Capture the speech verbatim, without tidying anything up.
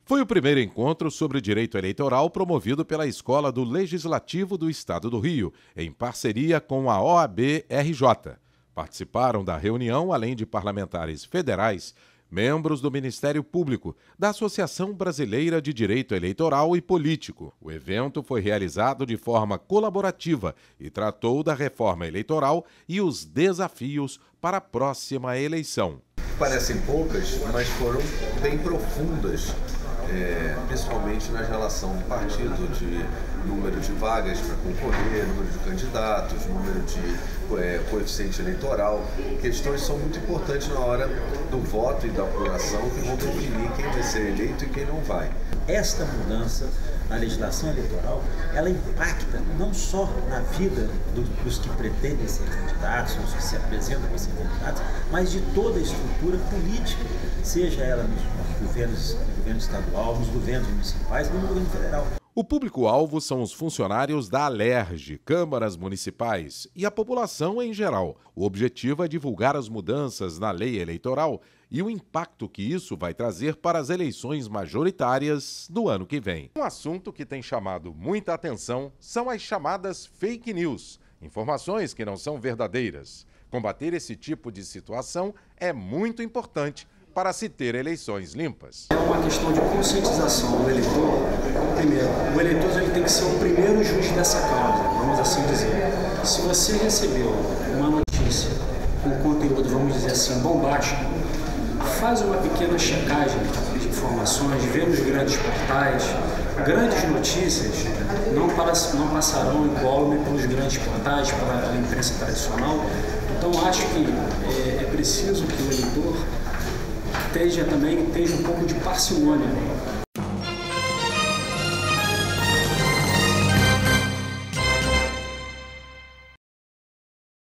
Foi o primeiro encontro sobre direito eleitoral promovido pela Escola do Legislativo do Estado do Rio, em parceria com a O A B R J. Participaram da reunião, além de parlamentares federais, membros do Ministério Público, da Associação Brasileira de Direito Eleitoral e Político. O evento foi realizado de forma colaborativa e tratou da reforma eleitoral e os desafios para a próxima eleição. Parecem poucas, mas foram bem profundas, é, principalmente na relação do partido, de número de vagas para concorrer, número de candidatos, número de é, coeficiente eleitoral. Questões são muito importantes na hora do voto e da apuração, que vão definir quem vai ser eleito e quem não vai. Esta mudança na legislação eleitoral, ela impacta não só na vida do, dos que pretendem ser candidatos, dos que se apresentam para ser candidatos, mas de toda a estrutura política, seja ela nos governos, no governo estadual, nos governos municipais e no governo federal. O público-alvo são os funcionários da Alerj, câmaras municipais e a população em geral. O objetivo é divulgar as mudanças na lei eleitoral e o impacto que isso vai trazer para as eleições majoritárias do ano que vem. Um assunto que tem chamado muita atenção são as chamadas fake news, informações que não são verdadeiras. Combater esse tipo de situação é muito importante para se ter eleições limpas. É uma questão de conscientização do eleitor. Primeiro, o eleitor ele tem que ser o primeiro juiz dessa causa, vamos assim dizer. Se você recebeu uma notícia com conteúdo, vamos dizer assim, bombástico, faz uma pequena checagem de informações, vê nos grandes portais. Grandes notícias não, para, não passarão incólume pelos grandes portais, pela imprensa tradicional. Então, acho que é, é preciso que o eleitor esteja também esteja um pouco de parcimônia